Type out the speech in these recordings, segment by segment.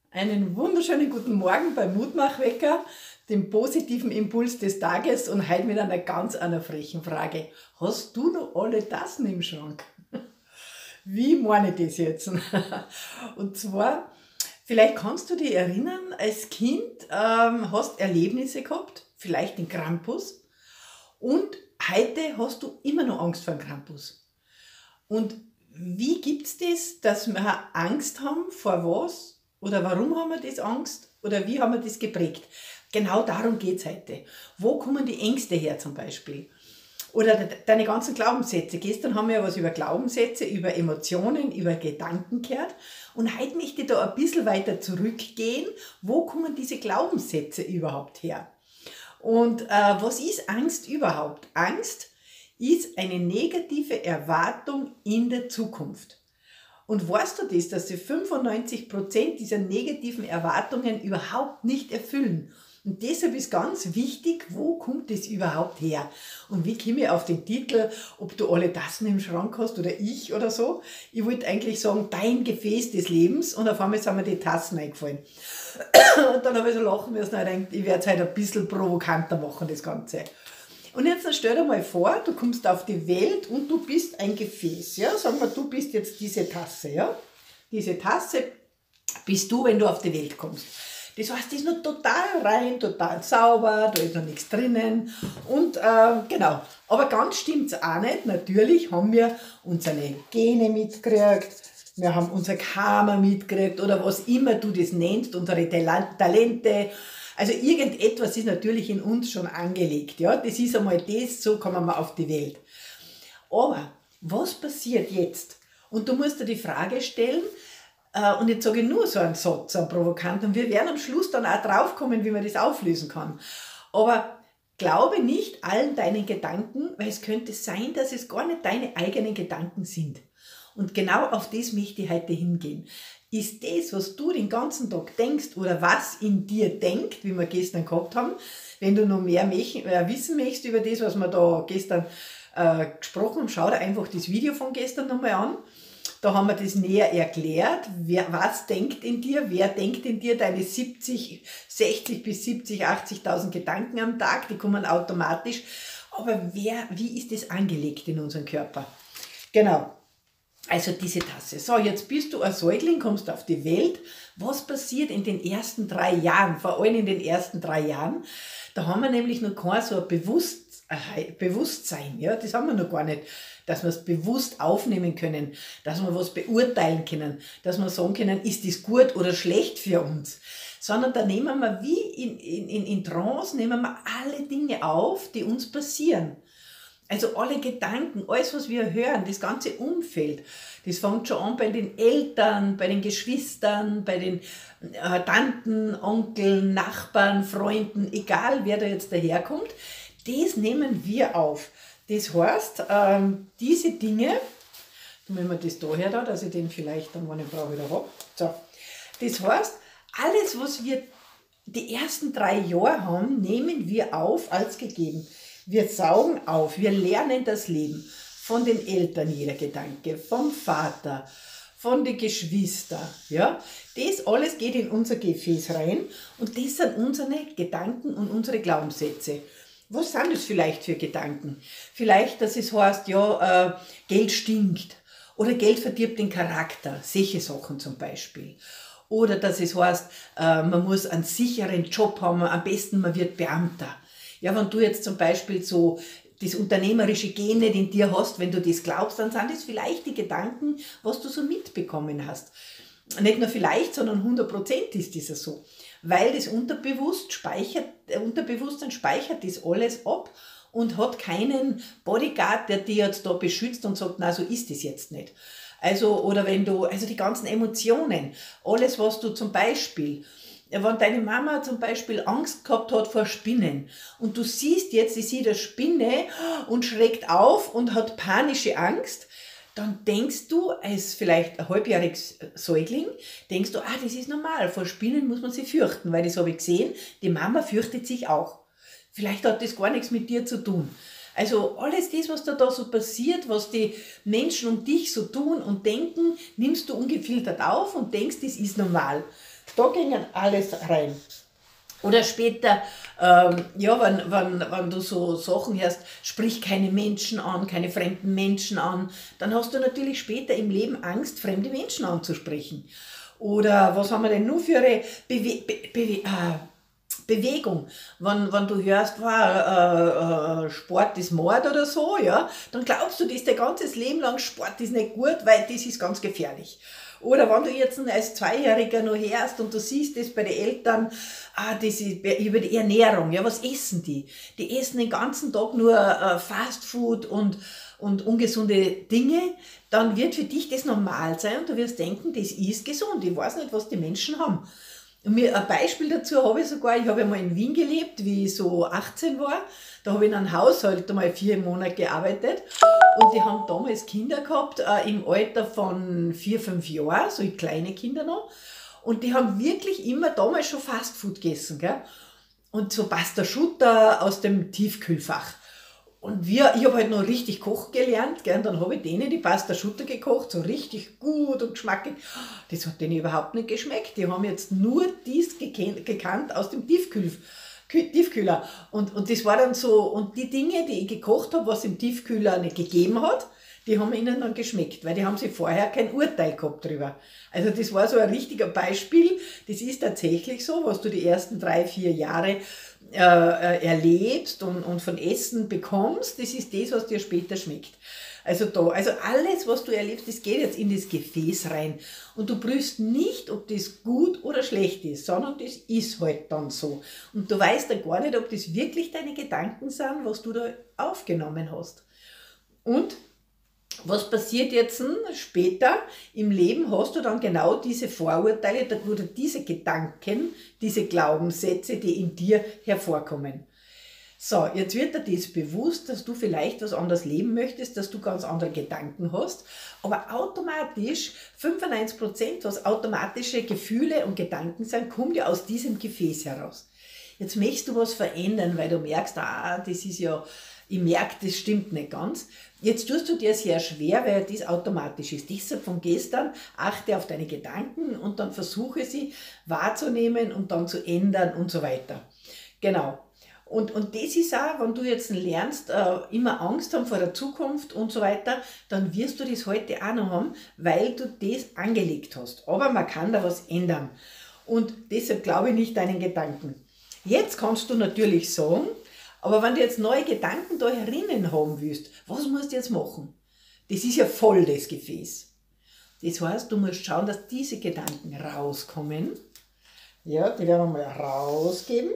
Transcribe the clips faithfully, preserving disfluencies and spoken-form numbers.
Einen wunderschönen guten Morgen beim Mutmachwecker, dem positiven Impuls des Tages und heute mit einer ganz einer frechen Frage. Hast du noch alle Tassen im Schrank? Wie meine ich das jetzt? Und zwar, vielleicht kannst du dich erinnern, als Kind ähm, hast Erlebnisse gehabt, vielleicht den Krampus, und heute hast du immer noch Angst vor dem Krampus. Und wie gibt es das, dass wir Angst haben vor was? Oder warum haben wir das Angst? Oder wie haben wir das geprägt? Genau darum geht es heute. Wo kommen die Ängste her zum Beispiel? Oder de deine ganzen Glaubenssätze. Gestern haben wir ja was über Glaubenssätze, über Emotionen, über Gedanken gehört. Und heute möchte ich da ein bisschen weiter zurückgehen. Wo kommen diese Glaubenssätze überhaupt her? Und äh, was ist Angst überhaupt? Angst ist eine negative Erwartung in der Zukunft. Und weißt du das, dass sie fünfundneunzig Prozent dieser negativen Erwartungen überhaupt nicht erfüllen? Und deshalb ist ganz wichtig, wo kommt das überhaupt her? Und wie komme ich auf den Titel, ob du alle Tassen im Schrank hast oder ich oder so? Ich wollte eigentlich sagen, dein Gefäß des Lebens, und auf einmal sind mir die Tassen eingefallen. Und dann habe ich so lachen müssen und gedacht, ich werde es halt ein bisschen provokanter machen, das Ganze. Und jetzt stell dir mal vor, du kommst auf die Welt und du bist ein Gefäß. Ja? Sagen wir, du bist jetzt diese Tasse. Ja? Diese Tasse bist du, wenn du auf die Welt kommst. Das heißt, die ist noch total rein, total sauber, da ist noch nichts drinnen. Und äh, genau, aber ganz stimmt es auch nicht. Natürlich haben wir unsere Gene mitgekriegt, wir haben unser Karma mitgekriegt oder was immer du das nennst, unsere Talente. Also irgendetwas ist natürlich in uns schon angelegt, ja. Das ist einmal das, so kommen wir auf die Welt. Aber was passiert jetzt? Und du musst dir die Frage stellen, äh, und jetzt sage ich nur so einen Satz, einen provokanten, und wir werden am Schluss dann auch draufkommen, wie man das auflösen kann. Aber glaube nicht allen deinen Gedanken, weil es könnte sein, dass es gar nicht deine eigenen Gedanken sind. Und genau auf das möchte ich heute hingehen. Ist das, was du den ganzen Tag denkst oder was in dir denkt, wie wir gestern gehabt haben, wenn du noch mehr wissen möchtest über das, was wir da gestern äh, gesprochen haben, schau dir einfach das Video von gestern nochmal an. Da haben wir das näher erklärt, wer, was denkt in dir, wer denkt in dir, deine siebzig, sechzig bis siebzig, achtzigtausend Gedanken am Tag, die kommen automatisch. Aber wer, wie ist das angelegt in unserem Körper? Genau. Also diese Tasse. So, jetzt bist du ein Säugling, kommst auf die Welt. Was passiert in den ersten drei Jahren? Vor allem in den ersten drei Jahren. Da haben wir nämlich noch kein so ein Bewusst, äh, Bewusstsein. Ja? Das haben wir noch gar nicht. Dass wir es bewusst aufnehmen können, dass wir was beurteilen können, dass wir sagen können, ist das gut oder schlecht für uns. Sondern da nehmen wir wie in, in, in Trance, nehmen wir alle Dinge auf, die uns passieren. Also alle Gedanken, alles was wir hören, das ganze Umfeld, das fängt schon an bei den Eltern, bei den Geschwistern, bei den äh, Tanten, Onkeln, Nachbarn, Freunden, egal wer da jetzt daherkommt, das nehmen wir auf. Das heißt, ähm, diese Dinge, wenn man das da her da, dass ich den vielleicht dann, wenn ich brauche, wieder habe. So. Das heißt, alles was wir die ersten drei Jahre haben, nehmen wir auf als gegeben. Wir saugen auf, wir lernen das Leben von den Eltern, jeder Gedanke, vom Vater, von den Geschwistern. Ja? Das alles geht in unser Gefäß rein und das sind unsere Gedanken und unsere Glaubenssätze. Was sind das vielleicht für Gedanken? Vielleicht, dass es heißt, ja, äh, Geld stinkt oder Geld verdirbt den Charakter, solche Sachen zum Beispiel. Oder dass es heißt, äh, man muss einen sicheren Job haben, am besten man wird Beamter. Ja, wenn du jetzt zum Beispiel so das unternehmerische Gen nicht in dir hast, wenn du das glaubst, dann sind das vielleicht die Gedanken, was du so mitbekommen hast. Nicht nur vielleicht, sondern hundert Prozent ist das so. Weil das Unterbewusst speichert, der Unterbewusstsein speichert das alles ab und hat keinen Bodyguard, der dich jetzt da beschützt und sagt, na, so ist das jetzt nicht. Also, oder wenn du, also die ganzen Emotionen, alles, was du zum Beispiel, wenn deine Mama zum Beispiel Angst gehabt hat vor Spinnen und du siehst jetzt, sie sieht eine Spinne und schreckt auf und hat panische Angst, dann denkst du, als vielleicht ein halbjähriges Säugling, denkst du, ah, das ist normal, vor Spinnen muss man sich fürchten, weil das habe ich gesehen, die Mama fürchtet sich auch. Vielleicht hat das gar nichts mit dir zu tun. Also alles das, was da, da so passiert, was die Menschen um dich so tun und denken, nimmst du ungefiltert auf und denkst, das ist normal. da gingen alles rein. Oder später, ähm, ja, wenn, wenn, wenn du so Sachen hörst, sprich keine Menschen an, keine fremden Menschen an, dann hast du natürlich später im Leben Angst, fremde Menschen anzusprechen. Oder was haben wir denn nur für eine Bewe Be Bewe äh, Bewegung? Wenn, wenn du hörst, wow, äh, äh, Sport ist Mord oder so, ja, dann glaubst du, das dein ganzes Leben lang, Sport ist nicht gut, weil das ist ganz gefährlich. Oder wenn du jetzt als Zweijähriger noch hörst und du siehst das bei den Eltern, ah, das ist über die Ernährung, ja, was essen die? Die essen den ganzen Tag nur äh, Fastfood und, und ungesunde Dinge, dann wird für dich das normal sein und du wirst denken, das ist gesund. Ich weiß nicht, was die Menschen haben. Und mir ein Beispiel dazu habe ich sogar, ich habe ja mal in Wien gelebt, wie ich so achtzehn war. Da habe ich in einem Haushalt einmal vier Monate gearbeitet und die haben damals Kinder gehabt, äh, im Alter von vier, fünf Jahren, so kleine Kinder noch. Und die haben wirklich immer damals schon Fastfood gegessen, gell? Und so Pasta Schutter aus dem Tiefkühlfach. Und wir, ich habe halt noch richtig kochen gelernt, gell? Und dann habe ich denen die Pasta Schutter gekocht, so richtig gut und geschmackig. Das hat denen überhaupt nicht geschmeckt. Die haben jetzt nur dies gekannt aus dem Tiefkühl, Tiefkühler. Und, und das war dann so, und die Dinge, die ich gekocht habe, was im Tiefkühler nicht gegeben hat, die haben ihnen dann geschmeckt, weil die haben sich vorher kein Urteil gehabt drüber. Also das war so ein richtiger Beispiel. Das ist tatsächlich so, was du die ersten drei, vier Jahre äh, erlebst und, und von Essen bekommst, das ist das, was dir später schmeckt. Also da, also alles, was du erlebst, das geht jetzt in das Gefäß rein. Und du prüfst nicht, ob das gut oder schlecht ist, sondern das ist halt dann so. Und du weißt dann gar nicht, ob das wirklich deine Gedanken sind, was du da aufgenommen hast. Und was passiert jetzt später im Leben? Hast du dann genau diese Vorurteile oder diese Gedanken, diese Glaubenssätze, die in dir hervorkommen. So, jetzt wird dir das bewusst, dass du vielleicht was anderes leben möchtest, dass du ganz andere Gedanken hast, aber automatisch, fünfundneunzig Prozent, was automatische Gefühle und Gedanken sind, kommt ja aus diesem Gefäß heraus. Jetzt möchtest du was verändern, weil du merkst, ah, das ist ja, ich merke, das stimmt nicht ganz. Jetzt tust du dir sehr schwer, weil das automatisch ist. Deshalb von gestern achte auf deine Gedanken und dann versuche sie wahrzunehmen und dann zu ändern und so weiter. Genau. Und, und das ist auch, wenn du jetzt lernst, äh, immer Angst haben vor der Zukunft und so weiter, dann wirst du das heute auch noch haben, weil du das angelegt hast. Aber man kann da was ändern. Und deshalb glaube ich nicht deinen Gedanken. Jetzt kannst du natürlich sagen, aber wenn du jetzt neue Gedanken da herinnen haben willst, was musst du jetzt machen? Das ist ja voll das Gefäß. Das heißt, du musst schauen, dass diese Gedanken rauskommen. Ja, die werden wir mal rausgeben.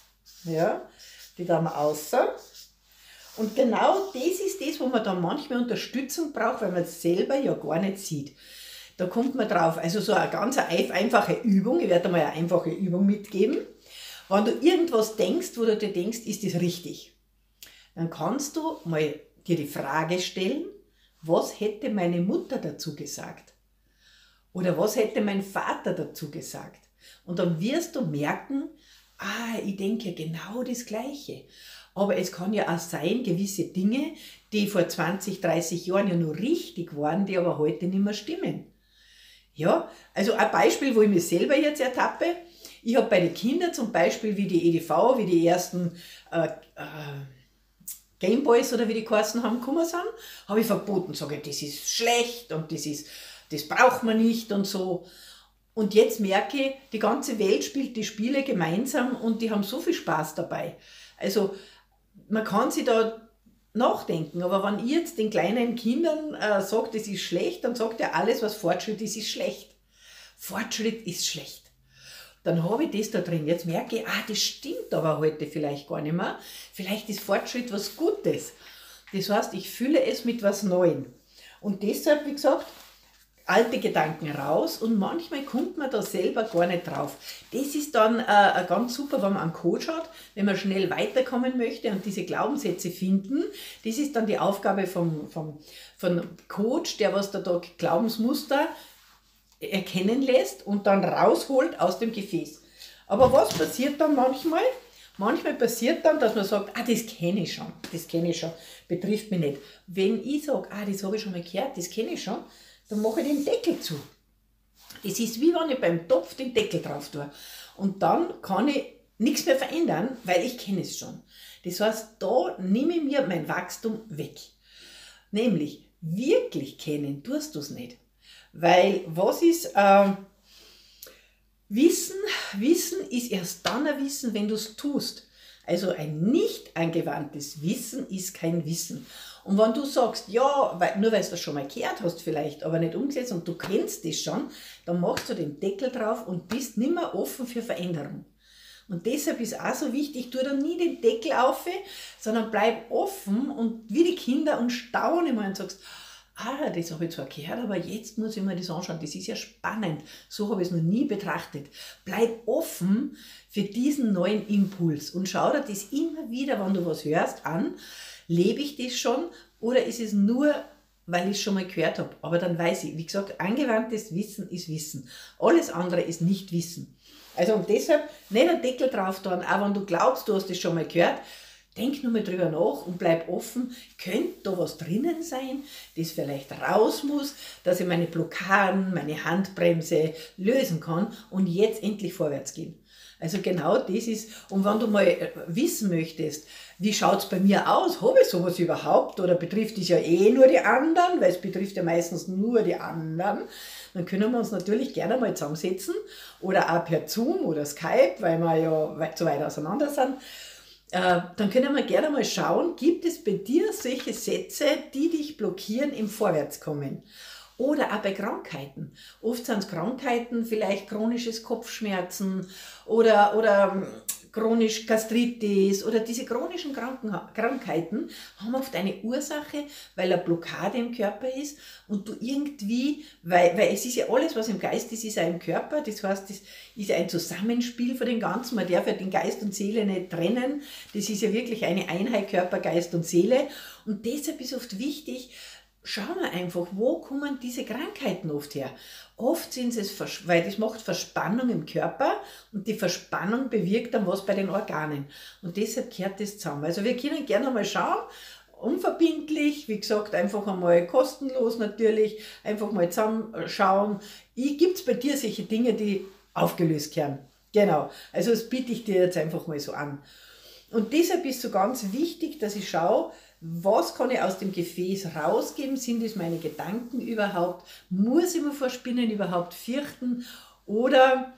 Ja, die werden wir außer. Und genau das ist das, wo man dann manchmal Unterstützung braucht, weil man es selber ja gar nicht sieht. Da kommt man drauf. Also so eine ganz einfache Übung, ich werde dir mal eine einfache Übung mitgeben. Wenn du irgendwas denkst, wo du dir denkst, ist das richtig, dann kannst du mal dir die Frage stellen, was hätte meine Mutter dazu gesagt? Oder was hätte mein Vater dazu gesagt? Und dann wirst du merken, ah, ich denke genau das Gleiche. Aber es kann ja auch sein, gewisse Dinge, die vor zwanzig, dreißig Jahren ja nur richtig waren, die aber heute nicht mehr stimmen. Ja, also ein Beispiel, wo ich mich selber jetzt ertappe. Ich habe bei den Kindern zum Beispiel, wie die E D V, wie die ersten äh, äh, Gameboys oder wie die geheißen haben, gekommen sind, habe ich verboten, sage, das ist schlecht und das, ist, das braucht man nicht und so. Und jetzt merke ich, die ganze Welt spielt die Spiele gemeinsam und die haben so viel Spaß dabei. Also man kann sich da nachdenken, aber wenn ich jetzt den kleinen Kindern äh, sage, das ist schlecht, dann sagt er, alles, was Fortschritt ist, ist schlecht. Fortschritt ist schlecht. Dann habe ich das da drin. Jetzt merke ich, ah, das stimmt aber heute vielleicht gar nicht mehr. Vielleicht ist Fortschritt was Gutes. Das heißt, ich fülle es mit was Neuem. Und deshalb, wie gesagt, alte Gedanken raus und manchmal kommt man da selber gar nicht drauf. Das ist dann äh, ganz super, wenn man einen Coach hat, wenn man schnell weiterkommen möchte und diese Glaubenssätze finden. Das ist dann die Aufgabe vom, vom, vom Coach, der was da, da Glaubensmuster erkennen lässt und dann rausholt aus dem Gefäß. Aber was passiert dann manchmal? Manchmal passiert dann, dass man sagt, ah, das kenne ich schon, das kenne ich schon, betrifft mich nicht. Wenn ich sage, ah, das habe ich schon mal gehört, das kenne ich schon, dann mache ich den Deckel zu. Das ist wie wenn ich beim Topf den Deckel drauf tue. Und dann kann ich nichts mehr verändern, weil ich kenne es schon. Das heißt, da nehme ich mir mein Wachstum weg. Nämlich, wirklich kennen tust du es nicht. Weil, was ist ähm, Wissen? Wissen ist erst dann ein Wissen, wenn du es tust. Also ein nicht angewandtes Wissen ist kein Wissen. Und wenn du sagst, ja, weil, nur weil du das schon mal gehört hast vielleicht, aber nicht umgesetzt und du kennst das schon, dann machst du den Deckel drauf und bist nicht mehr offen für Veränderung. Und deshalb ist auch so wichtig, tu dann nie den Deckel auf, sondern bleib offen und wie die Kinder und staune mal und sagst, ah, das habe ich zwar gehört, aber jetzt muss ich mir das anschauen, das ist ja spannend, so habe ich es noch nie betrachtet. Bleib offen für diesen neuen Impuls und schau dir das immer wieder, wenn du was hörst, an, lebe ich das schon oder ist es nur, weil ich es schon mal gehört habe, aber dann weiß ich, wie gesagt, angewandtes Wissen ist Wissen, alles andere ist nicht Wissen. Also und deshalb nicht einen Deckel drauf tun, auch wenn du glaubst, du hast das schon mal gehört, denk nur mal drüber nach und bleib offen, könnte da was drinnen sein, das vielleicht raus muss, dass ich meine Blockaden, meine Handbremse lösen kann und jetzt endlich vorwärts gehen. Also genau das ist, und wenn du mal wissen möchtest, wie schaut es bei mir aus, habe ich sowas überhaupt oder betrifft es ja eh nur die anderen, weil es betrifft ja meistens nur die anderen, dann können wir uns natürlich gerne mal zusammensetzen oder auch per Zoom oder Skype, weil wir ja zu weit auseinander sind. Äh, dann können wir gerne mal schauen, gibt es bei dir solche Sätze, die dich blockieren im Vorwärtskommen? Oder auch bei Krankheiten. Oft sind es Krankheiten, vielleicht chronisches Kopfschmerzen oder, oder chronisch Gastritis oder diese chronischen Kranken Krankheiten haben oft eine Ursache, weil eine Blockade im Körper ist und du irgendwie, weil, weil es ist ja alles, was im Geist ist, ist auch im Körper. Das heißt, das ist ein Zusammenspiel von den Ganzen. Man darf ja den Geist und Seele nicht trennen. Das ist ja wirklich eine Einheit, Körper, Geist und Seele. Und deshalb ist oft wichtig, schauen wir einfach, wo kommen diese Krankheiten oft her? Oft sind es, weil das macht Verspannung im Körper und die Verspannung bewirkt dann was bei den Organen. Und deshalb gehört das zusammen. Also wir können gerne mal schauen, unverbindlich, wie gesagt, einfach einmal kostenlos natürlich, einfach mal zusammenschauen. Gibt es bei dir solche Dinge, die aufgelöst werden? Genau, also das biete ich dir jetzt einfach mal so an. Und deshalb ist so ganz wichtig, dass ich schaue, was kann ich aus dem Gefäß rausgeben? Sind es meine Gedanken überhaupt? Muss ich mir vor Spinnen überhaupt fürchten? Oder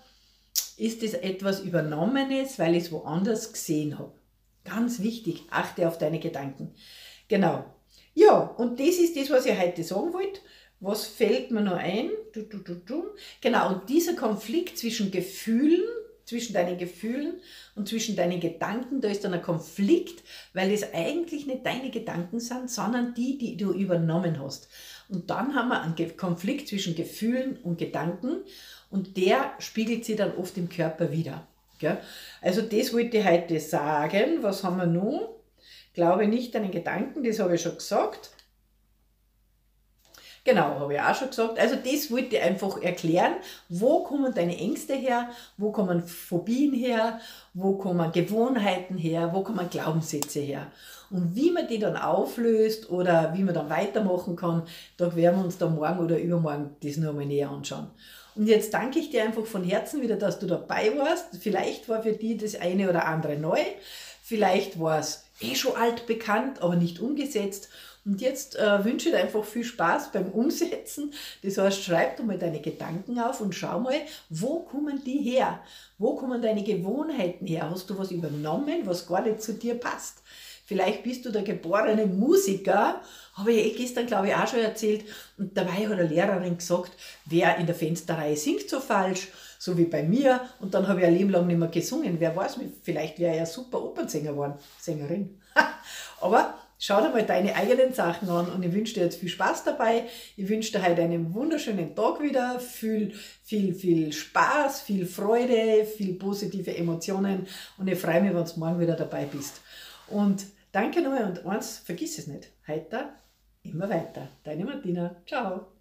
ist es etwas Übernommenes, weil ich es woanders gesehen habe? Ganz wichtig, achte auf deine Gedanken. Genau. Ja, und das ist das, was ich heute sagen wollte. Was fällt mir noch ein? Du, du, du, du. Genau, und dieser Konflikt zwischen Gefühlen, zwischen deinen Gefühlen und zwischen deinen Gedanken, da ist dann ein Konflikt, weil es eigentlich nicht deine Gedanken sind, sondern die, die du übernommen hast. Und dann haben wir einen Konflikt zwischen Gefühlen und Gedanken und der spiegelt sich dann oft im Körper wieder. Also das wollte ich heute sagen. Was haben wir noch? Glaube nicht an den Gedanken, das habe ich schon gesagt. Genau, habe ich auch schon gesagt. Also das wollte ich einfach erklären. Wo kommen deine Ängste her? Wo kommen Phobien her? Wo kommen Gewohnheiten her? Wo kommen Glaubenssätze her? Und wie man die dann auflöst oder wie man dann weitermachen kann, da werden wir uns dann morgen oder übermorgen das noch einmal näher anschauen. Und jetzt danke ich dir einfach von Herzen wieder, dass du dabei warst. Vielleicht war für dich das eine oder andere neu. Vielleicht war es eh schon altbekannt, aber nicht umgesetzt. Und jetzt äh, wünsche ich dir einfach viel Spaß beim Umsetzen. Das heißt, schreib dir mal deine Gedanken auf und schau mal, wo kommen die her? Wo kommen deine Gewohnheiten her? Hast du was übernommen, was gar nicht zu dir passt? Vielleicht bist du der geborene Musiker, habe ich eh gestern, glaube ich, auch schon erzählt. Und dabei hat eine Lehrerin gesagt, wer in der Fensterreihe singt so falsch, so wie bei mir. Und dann habe ich ein Leben lang nicht mehr gesungen. Wer weiß, vielleicht wäre ich ja super Opernsänger geworden, Sängerin. Aber schau dir mal deine eigenen Sachen an und ich wünsche dir jetzt viel Spaß dabei. Ich wünsche dir heute einen wunderschönen Tag wieder, viel, viel, viel Spaß, viel Freude, viel positive Emotionen und ich freue mich, wenn du morgen wieder dabei bist. Und danke nochmal und eins, vergiss es nicht, heute immer weiter. Deine Martina. Ciao.